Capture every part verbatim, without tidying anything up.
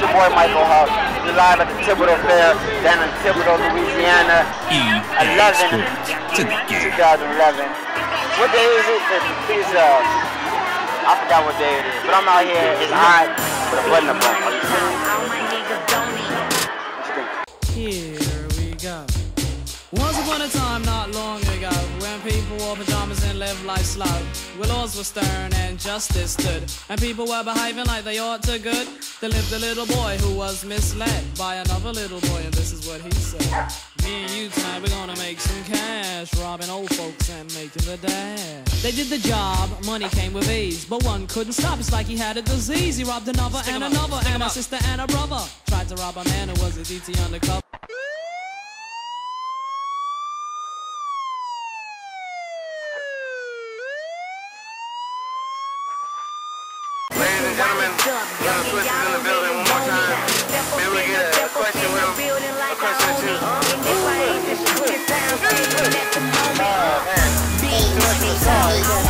your boy Michael Huff. We're live at the Thibodeau Fair down in Thibodeau, Louisiana. eleven, twenty eleven. What day is it? Please, uh, I forgot what day it is. But I'm out here. It's hot with a button up on. Are you Here we go. Once upon a time, not long ago, when people wore pajamas and lived life slow, where laws were stern and justice stood, and people were behaving like they ought to good, there lived a little boy who was misled by another little boy, and this is what he said. Me and you tonight, we're gonna make some cash, robbing old folks and making the dash. They did the job, money came with ease, but one couldn't stop, it's like he had a disease. He robbed another Stick and another, and a sister and a brother. Tried to rob a man who was a D T undercover. Ladies and gentlemen, Young Twist is in the building one more time. Maybe we get a, a question with him, a question or two. Oh man, too much of the song.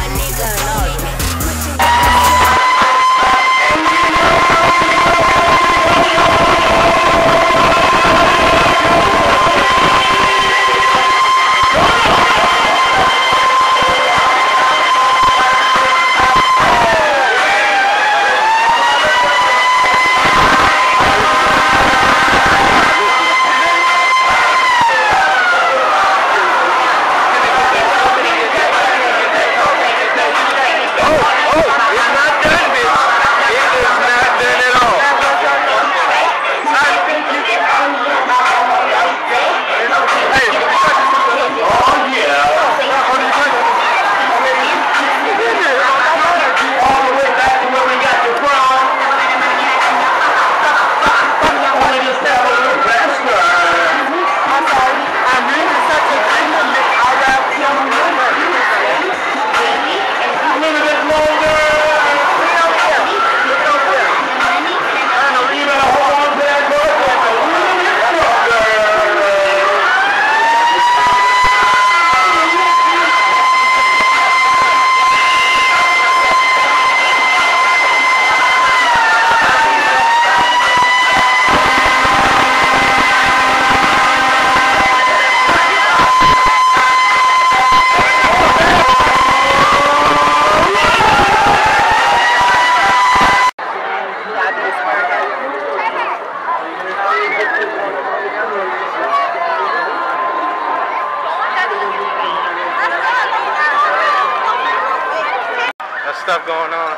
Stuff going on.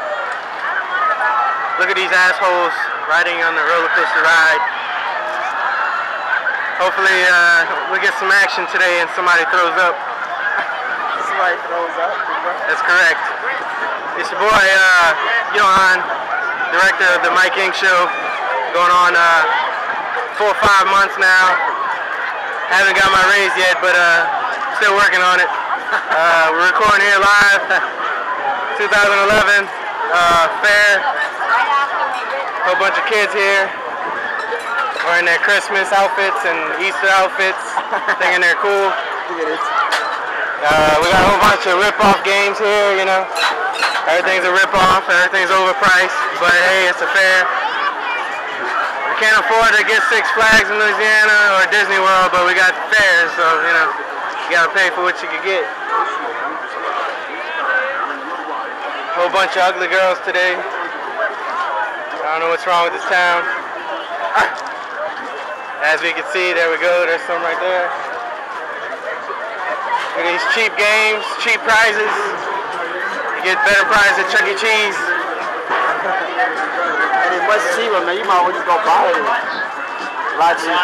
Look at these assholes riding on the roller coaster ride. Hopefully uh, we get some action today and somebody throws up. Somebody throws up? That's correct. It's your boy, uh, Johan, director of the Mike Inc show. Going on uh, four or five months now. Haven't got my raise yet, but uh, still working on it. Uh, we're recording here live. twenty eleven uh, fair, a whole bunch of kids here wearing their Christmas outfits and Easter outfits, thinking they're cool. Uh, we got a whole bunch of rip-off games here, you know. Everything's a rip-off, everything's overpriced, but hey, it's a fair. We can't afford to get Six Flags in Louisiana or Disney World, but we got fairs, so, you know, you gotta pay for what you can get. Whole bunch of ugly girls today. I don't know what's wrong with this town. As we can see, there we go, there's some right there. Look at these cheap games, cheap prizes. You get better prizes at Chuck E. Cheese. And it's much cheaper, man. You might as well just go buy it. A lot cheaper.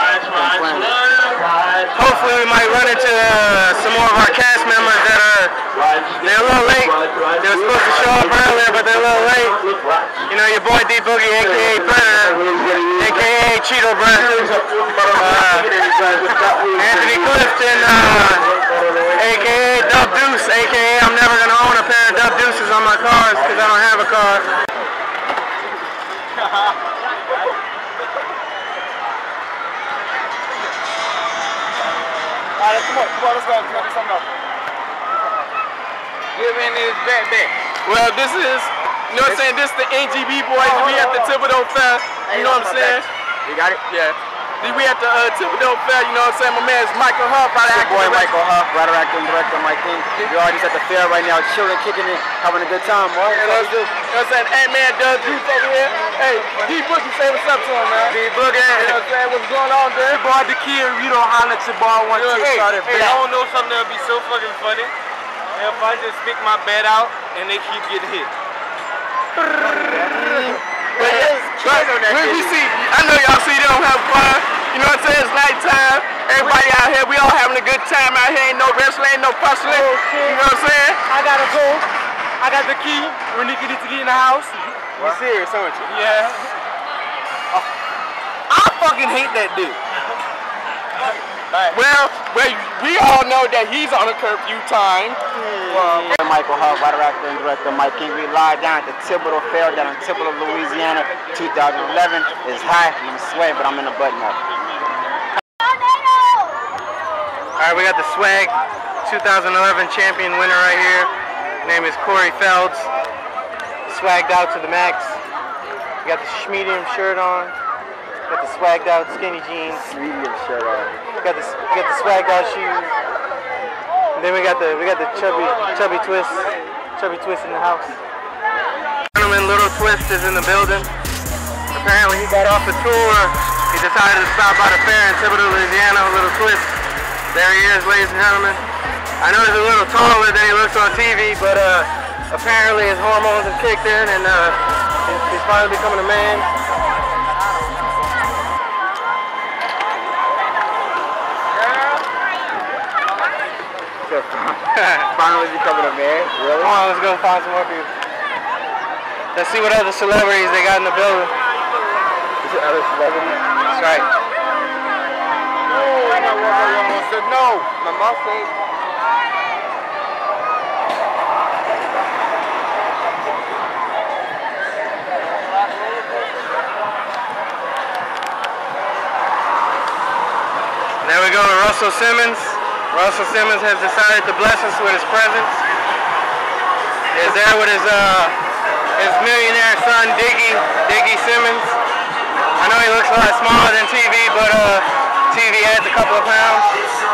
Hopefully we might run into uh, some more of our cast members that are they're a little late. They were supposed to show up earlier, but they're a little late. You know, your boy D Boogie, aka Predator, aka Cheeto Breath, uh, Anthony Clifton, uh, aka Dub Deuce, aka I'm never gonna own a pair of Dub Deuces on my cars because I don't have a car. Alright, come on, come on, let's go. Let's do something else. Give me this back back. Well, this is You know what I'm saying? This the N G B boys. We at the Thibodeau Fair. You know what I'm saying? You got it? Yeah. We at the uh, Thibodeau Fair. You know what I'm saying? My man's Michael Huff. Your boy Michael Huff, writer, actor, and director Mike King. We're all just at the fair right now, chilling, kicking it, having a good time, boy. Yeah, let's do. You know what I'm saying? Hey man, Doug Deep over here. Hey, D Boogie, say what's up to him, man. D Boogie. You know what I'm saying? What's going on, dude? Your boy the kid, you don't holler at your boy one two. Hey, hey, I don't know something that'll be so fucking funny. If I just stick my bed out and they keep getting hit. But when we see, I know y'all see them have fun. You know what I'm saying? It's nighttime. Everybody out here, we all having a good time out here. Ain't no wrestling, ain't no puzzling. You know what I'm saying? I gotta go. I got the key. Renika needs to get in the house. You serious, aren't you? Yeah. I fucking hate that dude. Right. Well, well, we all know that he's on a curfew time. Well, Michael Huff, writer, actor, and director Mike King. We live down at the Thibodeau Fair down in Thibodeau, Louisiana, two thousand eleven. It's hot, I'm sweating, but I'm in the button up. All right, we got the swag two thousand eleven champion winner right here. His name is Corey Felds. Swagged out to the max. We got the medium shirt on. Got the swagged out skinny jeans. Medium shirt on. Got the we got the swagged out shoes. And then we got the we got the chubby chubby twist, chubby twist in the house. Gentleman, Little Twist is in the building. Apparently he got off the tour. He decided to stop by the fair in Thibodeau, Louisiana. Little Twist. There he is, ladies and gentlemen. I know he's a little taller than he looks on T V, but uh, apparently his hormones have kicked in, and uh, he's finally becoming a man. Finally becoming a man? Really? Come on, let's go find some more people. Let's see what other celebrities they got in the building. Is it other celebrities? That's right. No, I said no. My mouth said. There we go, Russell Simmons. Russell Simmons has decided to bless us with his presence. He's there with his uh, his millionaire son, Diggy, Diggy Simmons. I know he looks a lot smaller than T V, but uh, T V adds a couple of pounds.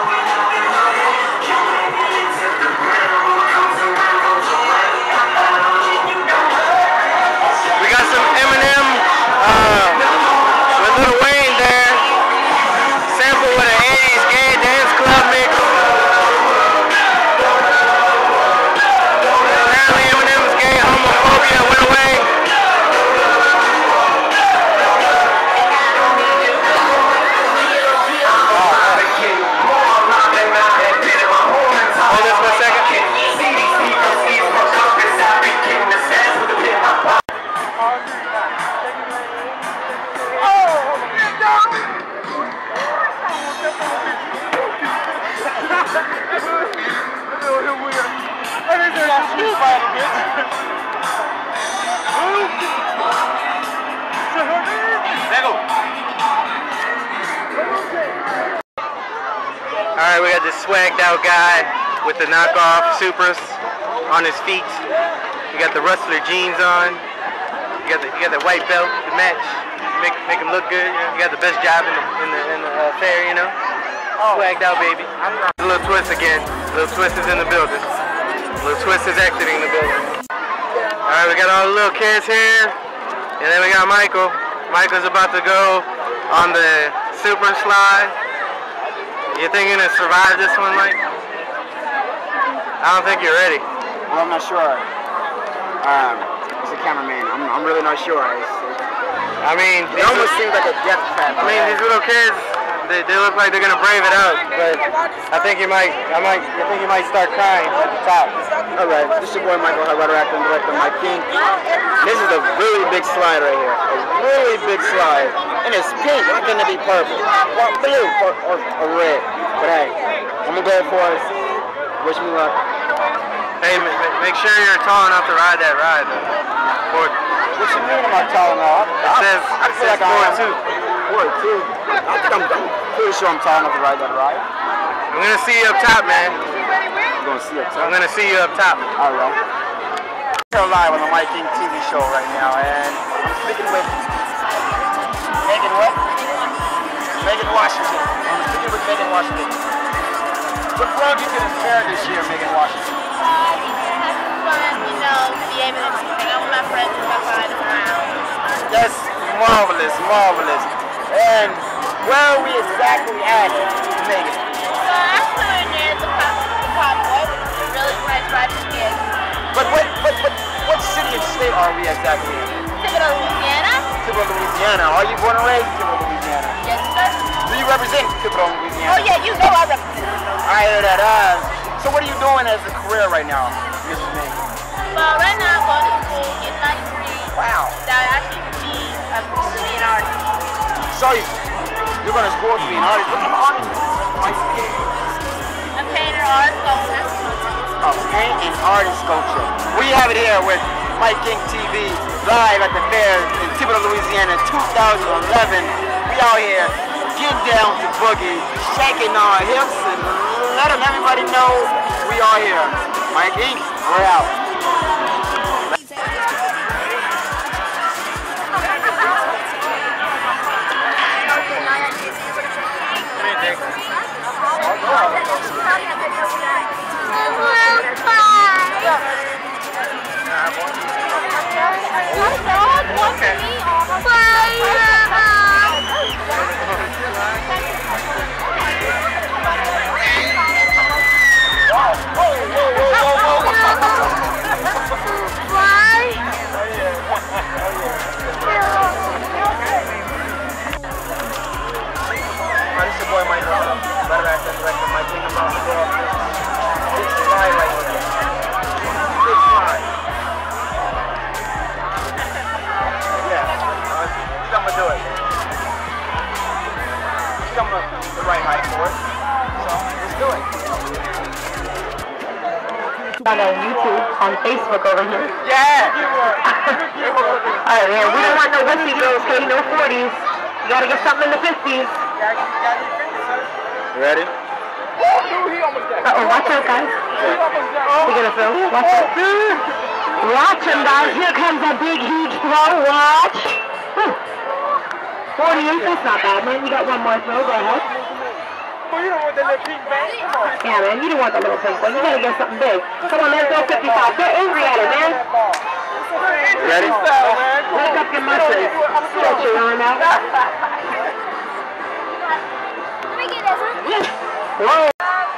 We got some Eminem uh, with Lil Wayne there. Sample with an eighties gay dance club mix. Apparently Eminem's gay homophobia went away. Hold this for a second. Alright, we got this swagged out guy with the knockoff Supras on his feet. You got the Rustler jeans on. You got the you got the white belt to match. Make make him look good. You know, you got the best job in the in the, in the uh, fair, you know. Swagged out, baby. Little Twist again. Little Twist is in the building. Little Twist is exiting the building. Alright, we got all the little kids here. And then we got Michael. Michael's about to go on the super slide. You think you're gonna survive this one, Mike? I don't think you're ready. Well, I'm not sure. Um, as a cameraman, I'm, I'm really not sure. It's, it's, I mean, it almost seems like a death trap. I mean, these little kids, they, they look like they're gonna brave it out, but I think you might, I might, I think you might start crying at the top. All right, this is your boy Michael, writer, actor, and director Mike King. This is a really big slide right here, a really big slide, and it's pink. It's gonna be purple, or blue, or, or, or red. But hey, I'm gonna go for it. Wish me luck. Hey, make sure you're tall enough to ride that ride, though. Four. What you mean am I tall enough? It says, I, I it feel says like four I am. two. Four two. I think I'm, I'm pretty sure I'm tall enough to ride that ride. I'm gonna see you up top, man. You're gonna see up top? I'm gonna see you up top. All right. We're live on the Mike King T V show right now, and I'm speaking with Megan what? Megan Washington. I'm speaking with Megan Washington. What brought you to this fair this year, Megan Washington? Uh, having fun, you know, be able to hang out with my friends and have fun around. That's marvelous, marvelous. And where are we exactly at, Megan? Well, actually we're near the pop, the pop boy, which is a really nice ride for kids. But what, what, what, what city and state are we exactly in? Thibodeau, Louisiana. Thibodeau, Louisiana. Are you born and raised in Thibodeau, Louisiana? Yes, sir. Do you represent Thibodeau, Louisiana? Oh yeah, you know I represent. I hear that. Uh, so what are you doing as a career right now, Missus Megan? Well, right now I'm going to school, getting my degree. Wow. That I actually can be a to be an artist. So you, you're going to school to be an artist. What kind of artist? A painter, art, sculptor. A paint and artist sculpture. We have it here with Mike King T V live at the fair in Thibodeau, Louisiana, two thousand eleven. We out here getting down to boogie, shaking our hips, and letting everybody know we are here. Mike King, we're out. On YouTube, on Facebook over here. Yeah! Alright, man, we don't want no whiskey girls, okay? No forties. You gotta get something in the fifties. Ready? Uh-oh, watch out, guys. We're gonna film. Watch out. Watch him, guys. Here comes a big, huge throw. Watch. forty-eight, that's not bad, man. You got one more throw. Go ahead. Well, you don't want that little pink bag? Come on. Yeah, man, you don't want that little pink one. You gotta get something big. Come on, let's go fifty-five. Get angry at it, man. Ready? Wake up your muscles. Stretch your arm out. Let me get this one. Whoa.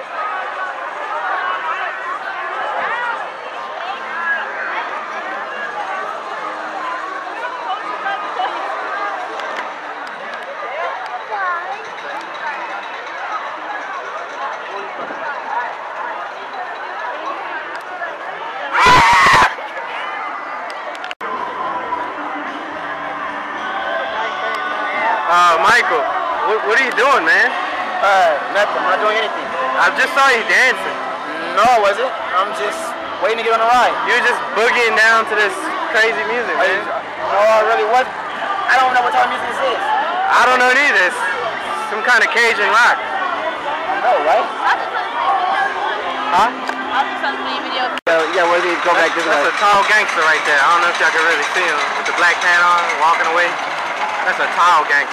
Uh, Michael, what, what are you doing, man? Uh, nothing. I'm not doing anything. I just saw you dancing. No, was it? I'm just waiting to get on the ride. You're just boogieing down to this crazy music, man. No, I really was. I don't know what type of music this is. I don't know neither. It's some kind of Cajun rock. No, right? Huh? I'll do some video. Uh, yeah, where did he go back this way? That's a tall gangster right there. I don't know if y'all can really see him with the black hat on, walking away. That's a tall gangster.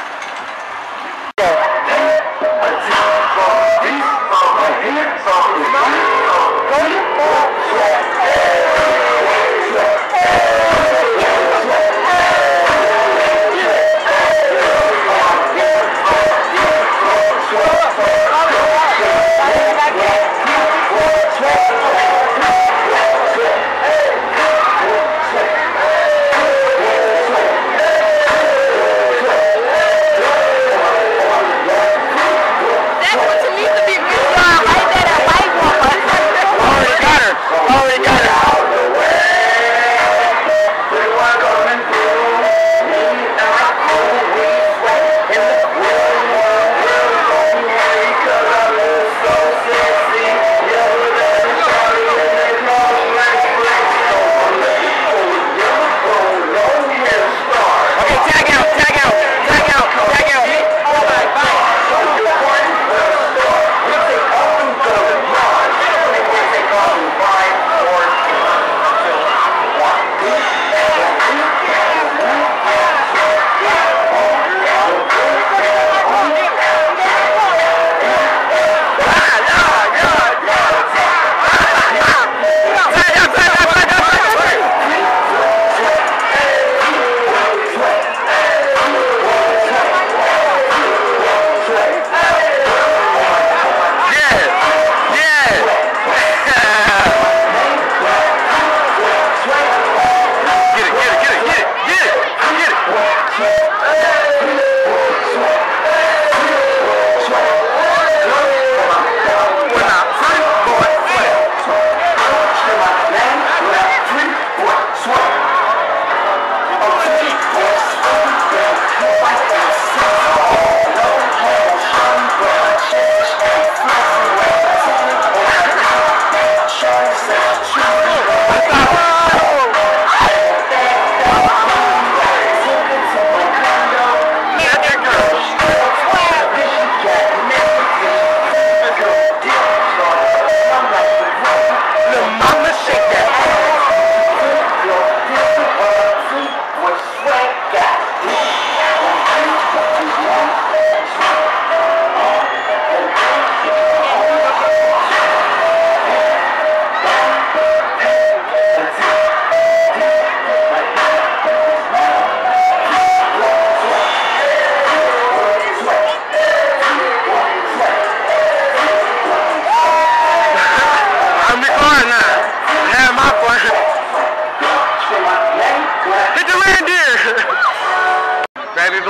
Already got her. Already got her.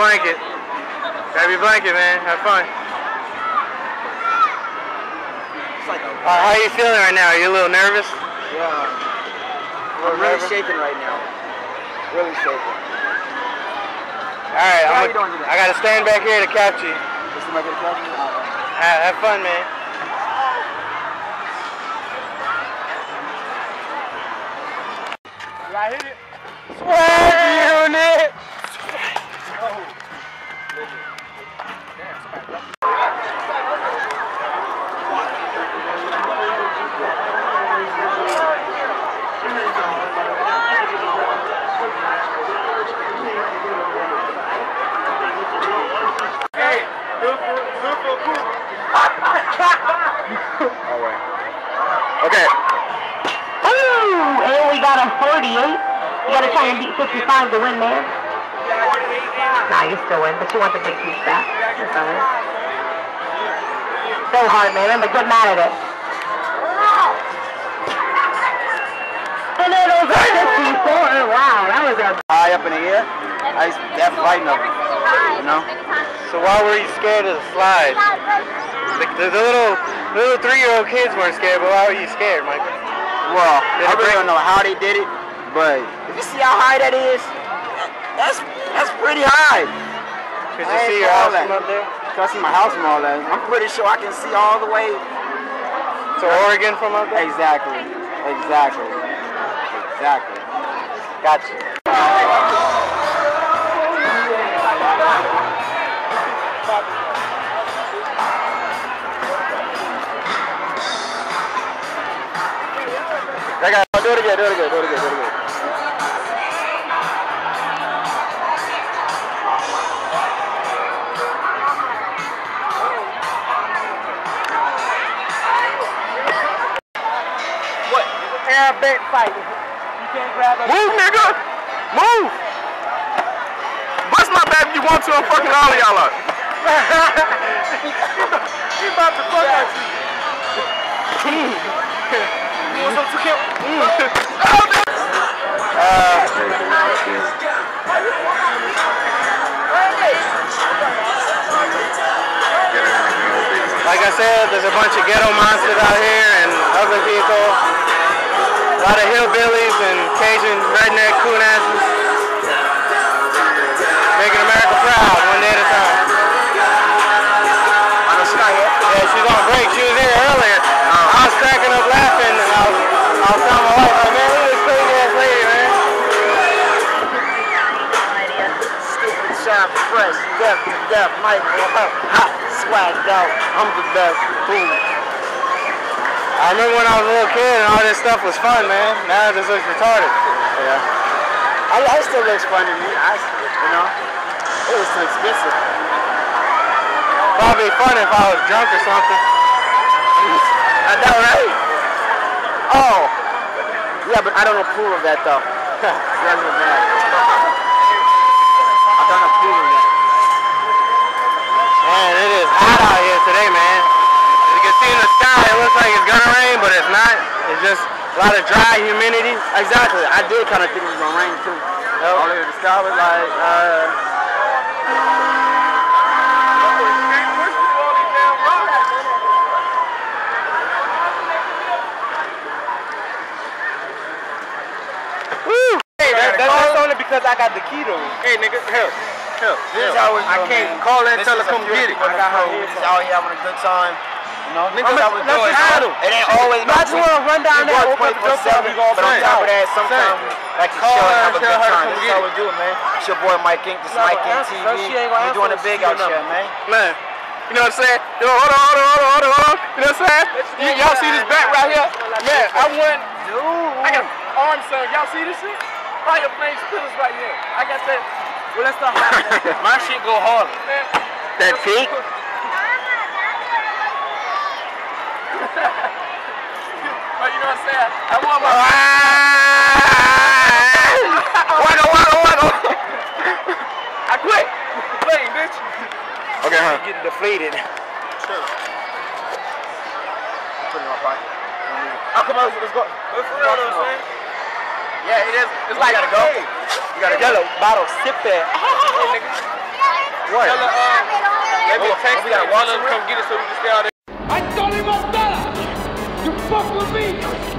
blanket. Grab your blanket, man. Have fun. Uh, how are you feeling right now? Are you a little nervous? Yeah. I'm really shaking right now. Really shaking. Alright, I'm a, I gotta stand back here to catch you. Have, have fun, man. I hit it. Swag unit! Okay. Ooh, and we got a forty-eight. You gotta try and beat fifty-five to win, man. Nah, you still win, but you want the big piece back. That's all right. So hard, man. Remember, get mad at it. And then it was a fifty-four. Wow, that was a high up in the air. I was that frightened of it. You know? So why were you scared of the slide? The, the, the little little three-year-old kids weren't scared, but why were you scared, Michael? Well, I really don't know how they did it, but if you see how high that is, that's that's pretty high. Could you see your house from up there? Could I see my house from all that? I'm pretty sure I can see all the way to Oregon from up there? Exactly. Exactly. Exactly. Gotcha. I got do it again, do it again, do it again, do it again. What? Air bait fighting. You can't grab that. Move, nigga! Move! Bust my back if you want to, I'm fucking all of y'all up. He about to fuck at you. You want some to kill? Like I said, there's a bunch of ghetto monsters out here and other people. A lot of hillbillies and Cajun redneck coon asses. Making America proud one day at a time. I know she's not here. Yeah, she's on break. She was here earlier. I was cracking up laughing and I was, I was telling my wife, like, man, look at this crazy ass lady, man. Stupid, shine, fresh, deaf to death, Michael, hot, swagged out, I'm the best, boom. I remember when I was a little kid and all this stuff was fun, man. Now it just looks retarded. Yeah. I, I still looks fun to me, I, you know. It was too expensive. Probably fun if I was drunk or something. I know, right? Oh. Yeah, but I don't approve of that, though. That's what matters. I don't approve of that. Man, it is hot out here today, man. As you can see in the sky, it looks like it's gonna rain, but it's not. It's just a lot of dry humidity. Exactly. I did kind of think it was gonna rain, too. Yep. All over the sky was like, uh... That's only because I got the key to it. Hey, nigga, help. Help. This is how we I do it, can't man. call in and This tell her is come a get it. I got her here. She's out here having a good time. You know, Niggas how we do it. It ain't always I just want to run down there. twenty-four seven, but on top of that, sometimes we like to chill and have a good time. This is how we do it, man. It's your boy Mike Ink, this is Mike Ink T V. We're doing it big out here, man. Man, you know what I'm saying? Yo, hold on, hold on, hold on, hold on, hold on. You know what I'm saying? Y'all see this back right here? Man, I went, I got arm son. Y'all see this shit? Fire flame pillars right here. I got that. Well, let's start. My shit go hard. That peak? But you know what I'm saying? I want my. Waggle, waggle, waggle. I quit. Playing, bitch. Okay, huh? Getting deflated. Sure. Put it in my pocket. Oh, come on, let's go. What's for real, though, man? Yeah, it is. It's like, you gotta go. You gotta Yellow go. bottle, sip that. Hey, nigga. What? Tell her, uh, let me text we her gotta and walk tell her to come get it so we can stay out there. I told him I'm better. You fuck with me.